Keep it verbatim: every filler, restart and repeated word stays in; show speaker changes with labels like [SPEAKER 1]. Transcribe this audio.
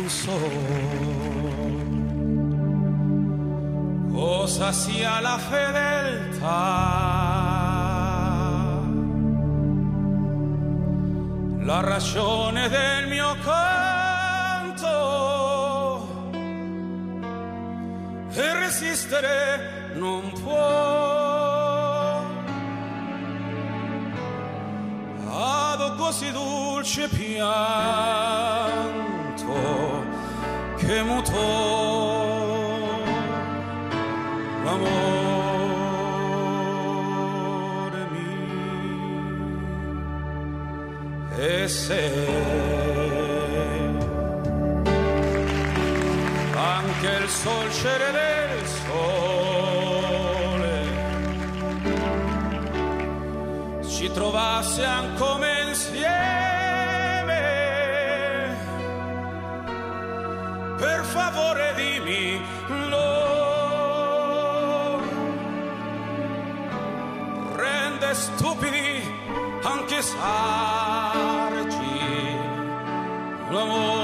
[SPEAKER 1] so cosa sia la fedeltà, la ragione del mio canto, e resistere non può ad così dolce pianto che mutò l'amore mio. E se anche il sol c'era del sole ci trovasse ancora insieme, per favore dimmi lo rende stupidi anche saggi l'amore.